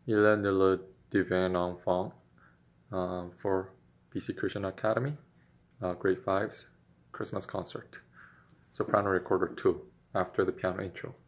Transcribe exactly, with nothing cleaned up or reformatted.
Il est le Divin Enfant uh, for B C Christian Academy, uh, grade five's Christmas concert. Soprano recorder two after the piano intro.